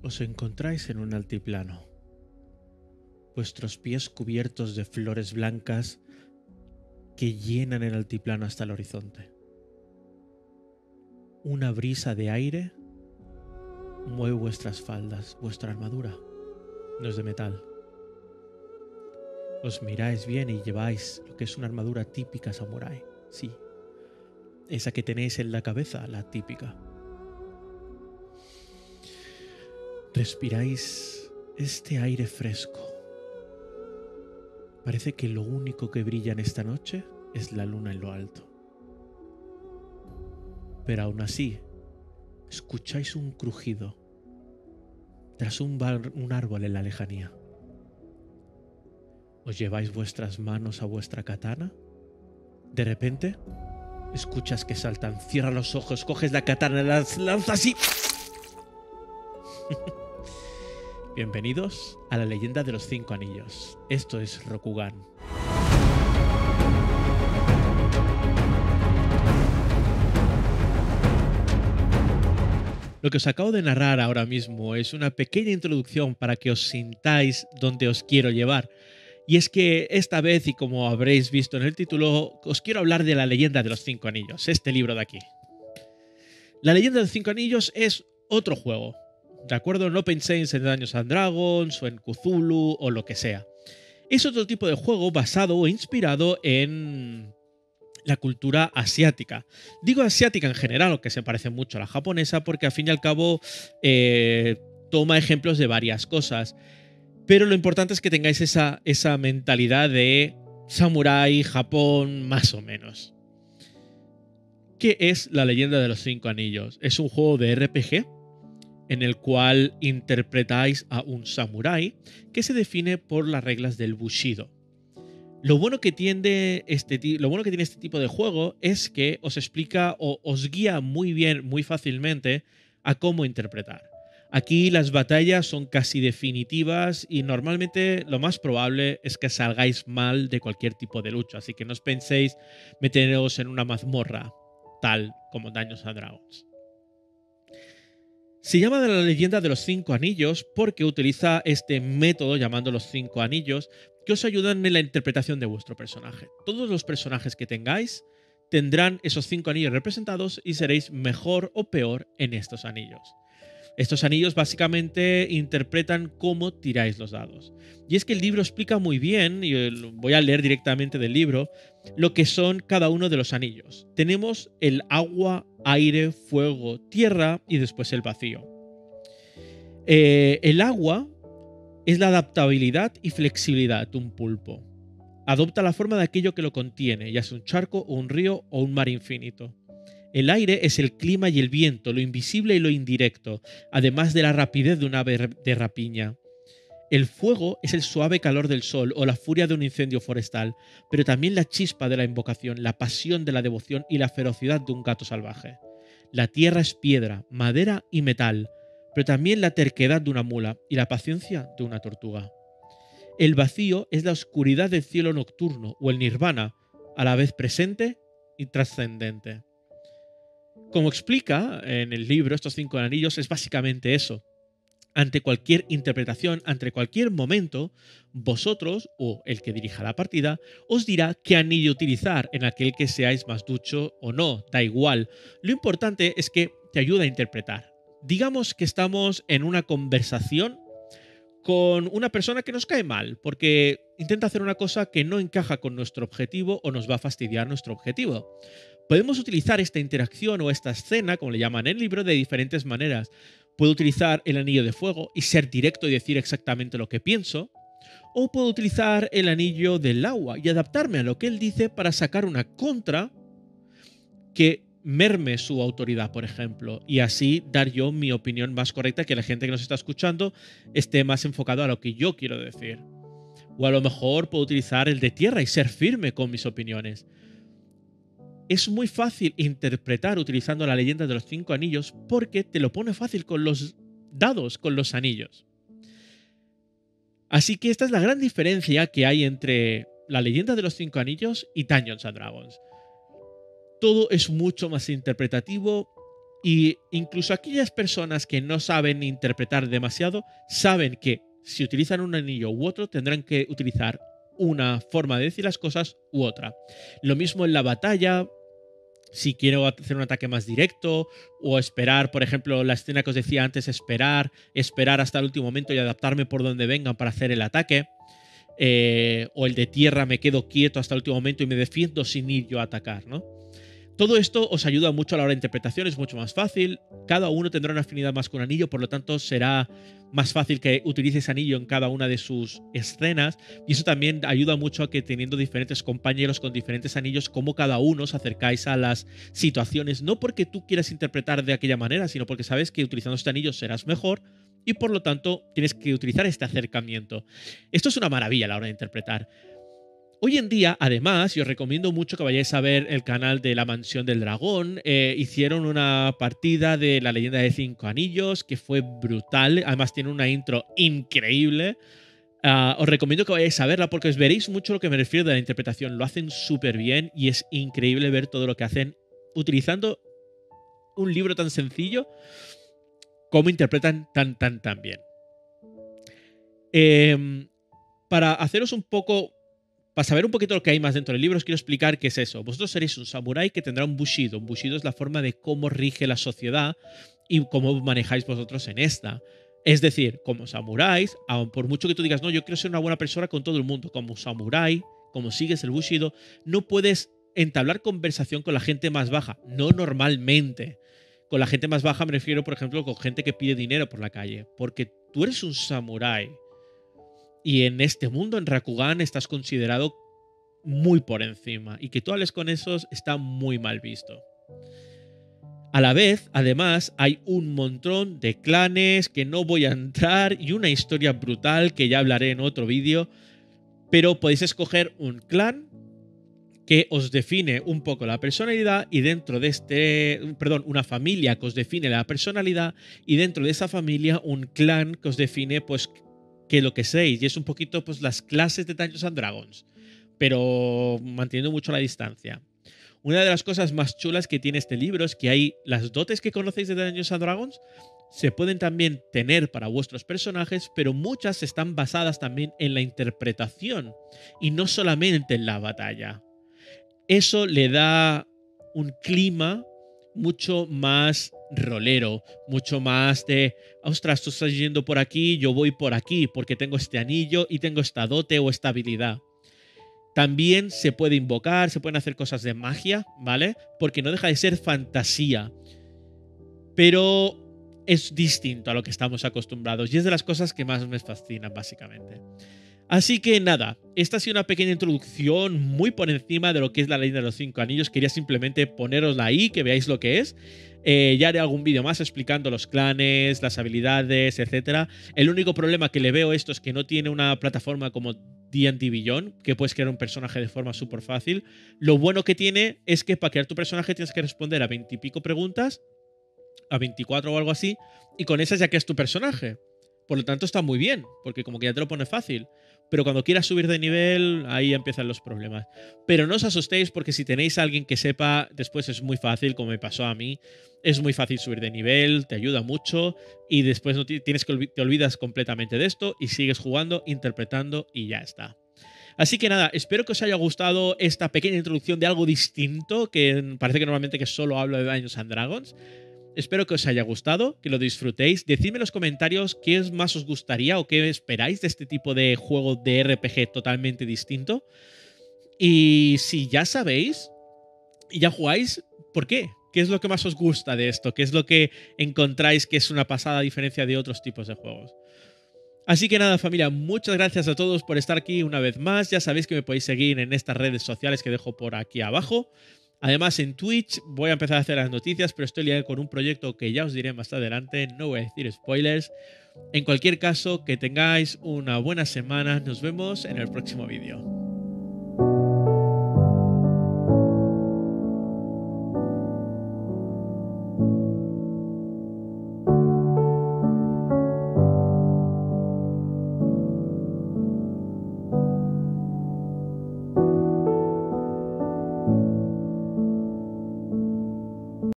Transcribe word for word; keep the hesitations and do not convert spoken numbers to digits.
Os encontráis en un altiplano, vuestros pies cubiertos de flores blancas que llenan el altiplano hasta el horizonte. Una brisa de aire mueve vuestras faldas, vuestra armadura no es de metal. Os miráis bien y lleváis lo que es una armadura típica samurái, sí, esa que tenéis en la cabeza, la típica. Respiráis este aire fresco. Parece que lo único que brilla en esta noche es la luna en lo alto. Pero aún así, escucháis un crujido tras un, bar, un árbol en la lejanía. Os lleváis vuestras manos a vuestra katana. De repente, escuchas que saltan. Cierra los ojos, coges la katana, las lanzas y... Bienvenidos a la leyenda de los cinco anillos. Esto es Rokugan. Lo que os acabo de narrar ahora mismo es una pequeña introducción para que os sintáis donde os quiero llevar. Y es que esta vez, y como habréis visto en el título, os quiero hablar de la leyenda de los cinco anillos, este libro de aquí. La leyenda de los cinco anillos es otro juego. ¿De acuerdo? No penséis en Dungeons and Dragons o en Cthulhu o lo que sea. Es otro tipo de juego basado o inspirado en la cultura asiática. Digo asiática en general, aunque se parece mucho a la japonesa, porque al fin y al cabo eh, toma ejemplos de varias cosas. Pero lo importante es que tengáis esa, esa mentalidad de samurái, Japón, más o menos. ¿Qué es la leyenda de los cinco anillos? Es un juego de R P G en el cual interpretáis a un samurái que se define por las reglas del Bushido. Lo bueno que tiene este, lo bueno que tiene este tipo de juego es que os explica o os guía muy bien, muy fácilmente a cómo interpretar. Aquí las batallas son casi definitivas y normalmente lo más probable es que salgáis mal de cualquier tipo de lucha, así que no os penséis meteros en una mazmorra tal como Dungeons and Dragons. Se llama de la leyenda de los cinco anillos porque utiliza este método llamando los cinco anillos que os ayudan en la interpretación de vuestro personaje. Todos los personajes que tengáis tendrán esos cinco anillos representados y seréis mejor o peor en estos anillos. Estos anillos básicamente interpretan cómo tiráis los dados. Y es que el libro explica muy bien, y voy a leer directamente del libro, lo que son cada uno de los anillos. Tenemos el agua, aire, fuego, tierra y después el vacío. Eh, el agua es la adaptabilidad y flexibilidad de un pulpo. Adopta la forma de aquello que lo contiene, ya sea un charco o un río o un mar infinito. El aire es el clima y el viento, lo invisible y lo indirecto, además de la rapidez de una ave de rapiña. El fuego es el suave calor del sol o la furia de un incendio forestal, pero también la chispa de la invocación, la pasión de la devoción y la ferocidad de un gato salvaje. La tierra es piedra, madera y metal, pero también la terquedad de una mula y la paciencia de una tortuga. El vacío es la oscuridad del cielo nocturno o el nirvana, a la vez presente y trascendente. Como explica en el libro, estos cinco anillos es básicamente eso. Ante cualquier interpretación, ante cualquier momento, vosotros, o el que dirija la partida, os dirá qué anillo utilizar en aquel que seáis más ducho o no, da igual. Lo importante es que te ayuda a interpretar. Digamos que estamos en una conversación con una persona que nos cae mal, porque intenta hacer una cosa que no encaja con nuestro objetivo o nos va a fastidiar nuestro objetivo. Podemos utilizar esta interacción o esta escena, como le llaman en el libro, de diferentes maneras. Puedo utilizar el anillo de fuego y ser directo y decir exactamente lo que pienso, o puedo utilizar el anillo del agua y adaptarme a lo que él dice para sacar una contra que merme su autoridad, por ejemplo, y así dar yo mi opinión más correcta, que la gente que nos está escuchando esté más enfocado a lo que yo quiero decir. O a lo mejor puedo utilizar el de tierra y ser firme con mis opiniones. Es muy fácil interpretar utilizando la leyenda de los cinco anillos porque te lo pone fácil con los dados, con los anillos. Así que esta es la gran diferencia que hay entre la leyenda de los cinco anillos y Dungeons and Dragons. Todo es mucho más interpretativo Y incluso aquellas personas que no saben interpretar demasiado, saben que si utilizan un anillo u otro, tendrán que utilizar una forma de decir las cosas u otra. Lo mismo en la batalla, si quiero hacer un ataque más directo, o esperar, por ejemplo, la escena que os decía antes, esperar, esperar hasta el último momento y adaptarme por donde vengan para hacer el ataque. Eh, o el de tierra, me quedo quieto hasta el último momento y me defiendo sin ir yo a atacar, ¿no? Todo esto os ayuda mucho a la hora de interpretación, es mucho más fácil. Cada uno tendrá una afinidad más con anillo, por lo tanto será más fácil que utilices anillo en cada una de sus escenas. Y eso también ayuda mucho a que teniendo diferentes compañeros con diferentes anillos, como cada uno os acercáis a las situaciones, no porque tú quieras interpretar de aquella manera, sino porque sabes que utilizando este anillo serás mejor y por lo tanto tienes que utilizar este acercamiento. Esto es una maravilla a la hora de interpretar. Hoy en día, además, y os recomiendo mucho que vayáis a ver el canal de La Mansión del Dragón, eh, hicieron una partida de La Leyenda de Cinco Anillos que fue brutal, además tiene una intro increíble. Uh, os recomiendo que vayáis a verla porque os veréis mucho lo que me refiero de la interpretación, lo hacen súper bien y es increíble ver todo lo que hacen utilizando un libro tan sencillo como interpretan tan, tan, tan bien. Eh, para haceros un poco... Para saber un poquito lo que hay más dentro del libro, os quiero explicar qué es eso. Vosotros seréis un samurái que tendrá un bushido. Un bushido es la forma de cómo rige la sociedad y cómo manejáis vosotros en esta. Es decir, como samuráis, aun por mucho que tú digas, no, yo quiero ser una buena persona con todo el mundo, como samurái, como sigues el bushido, no puedes entablar conversación con la gente más baja. No normalmente. Con la gente más baja me refiero, por ejemplo, con gente que pide dinero por la calle. Porque tú eres un samurái. Y en este mundo, en Rakugan, estás considerado muy por encima. Y que tú hables con esos está muy mal visto. A la vez, además, hay un montón de clanes que no voy a entrar y una historia brutal que ya hablaré en otro vídeo. Pero podéis escoger un clan que os define un poco la personalidad y dentro de este... Perdón, una familia que os define la personalidad y dentro de esa familia un clan que os define, pues... que lo que seis, y es un poquito pues las clases de Dungeons and Dragons, pero manteniendo mucho la distancia. Una de las cosas más chulas que tiene este libro es que hay las dotes que conocéis de Dungeons and Dragons, se pueden también tener para vuestros personajes, pero muchas están basadas también en la interpretación y no solamente en la batalla. Eso le da un clima mucho más rolero, mucho más de, ostras, tú estás yendo por aquí, yo voy por aquí, porque tengo este anillo y tengo esta dote o esta habilidad. También se puede invocar, se pueden hacer cosas de magia, ¿vale? Porque no deja de ser fantasía. Pero es distinto a lo que estamos acostumbrados y es de las cosas que más me fascinan, básicamente. Así que nada, esta ha sido una pequeña introducción muy por encima de lo que es la Leyenda de los Cinco Anillos. Quería simplemente ponerosla ahí, que veáis lo que es. Eh, ya haré algún vídeo más explicando los clanes, las habilidades, etcétera. El único problema que le veo a esto es que no tiene una plataforma como D and D Beyond, que puedes crear un personaje de forma súper fácil. Lo bueno que tiene es que para crear tu personaje tienes que responder a veintipico preguntas, a veinticuatro o algo así, y con esas ya creas tu personaje. Por lo tanto está muy bien, porque como que ya te lo pone fácil. Pero cuando quieras subir de nivel, ahí empiezan los problemas. Pero no os asustéis porque si tenéis a alguien que sepa, después es muy fácil, como me pasó a mí. Es muy fácil subir de nivel, te ayuda mucho y después no tienes que te olvidas completamente de esto y sigues jugando, interpretando y ya está. Así que nada, espero que os haya gustado esta pequeña introducción de algo distinto, que parece que normalmente que solo hablo de Dungeons and Dragons. Espero que os haya gustado, que lo disfrutéis. Decidme en los comentarios qué más os gustaría o qué esperáis de este tipo de juego de R P G totalmente distinto. Y si ya sabéis y ya jugáis, ¿por qué? ¿Qué es lo que más os gusta de esto? ¿Qué es lo que encontráis que es una pasada a diferencia de otros tipos de juegos? Así que nada, familia, muchas gracias a todos por estar aquí una vez más. Ya sabéis que me podéis seguir en estas redes sociales que dejo por aquí abajo. Además, en Twitch voy a empezar a hacer las noticias, pero estoy liado con un proyecto que ya os diré más adelante. No voy a decir spoilers. En cualquier caso, que tengáis una buena semana. Nos vemos en el próximo vídeo.